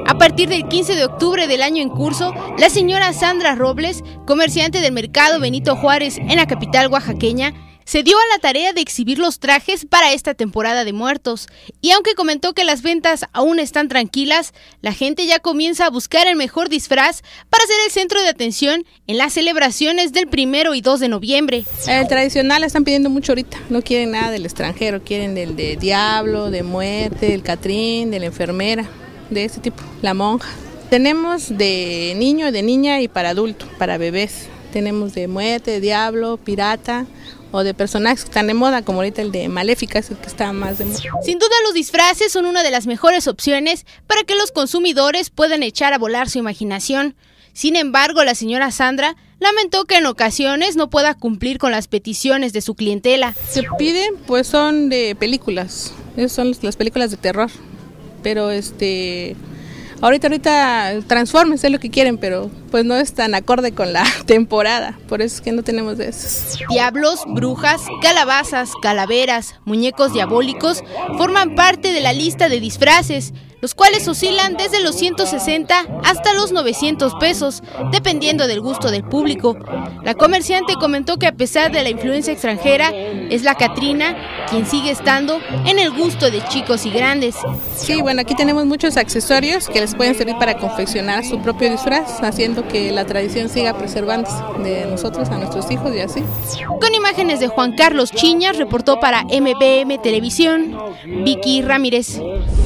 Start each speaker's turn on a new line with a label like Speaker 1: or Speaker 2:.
Speaker 1: A partir del 15 de octubre del año en curso, la señora Sandra Robles, comerciante del mercado Benito Juárez en la capital oaxaqueña, se dio a la tarea de exhibir los trajes para esta temporada de muertos. Y aunque comentó que las ventas aún están tranquilas, la gente ya comienza a buscar el mejor disfraz para ser el centro de atención en las celebraciones del 1 y 2 de noviembre.
Speaker 2: El tradicional están pidiendo mucho ahorita, no quieren nada del extranjero, quieren del de diablo, de muerte, del catrín, de la enfermera, de ese tipo, la monja. Tenemos de niño, de niña y para adulto, para bebés. Tenemos de muerte, de diablo, pirata o de personajes que están de moda, como ahorita el de Maléfica, es el que está más de moda.
Speaker 1: Sin duda los disfraces son una de las mejores opciones para que los consumidores puedan echar a volar su imaginación. Sin embargo, la señora Sandra lamentó que en ocasiones no pueda cumplir con las peticiones de su clientela.
Speaker 2: Se piden, pues son de películas, esas son las películas de terror, pero ahorita Transformers es lo que quieren, pero pues no es tan acorde con la temporada, por eso es que no tenemos de esos.
Speaker 1: Diablos, brujas, calabazas, calaveras, muñecos diabólicos forman parte de la lista de disfraces, los cuales oscilan desde los 160 hasta los 900 pesos, dependiendo del gusto del público. La comerciante comentó que a pesar de la influencia extranjera, es la Catrina quien sigue estando en el gusto de chicos y grandes.
Speaker 2: Sí, bueno, aquí tenemos muchos accesorios que les pueden servir para confeccionar su propio disfraz, haciendo que la tradición siga preservándose de nosotros a nuestros hijos y así.
Speaker 1: Con imágenes de Juan Carlos Chiñas, reportó para MBM Televisión, Vicky Ramírez.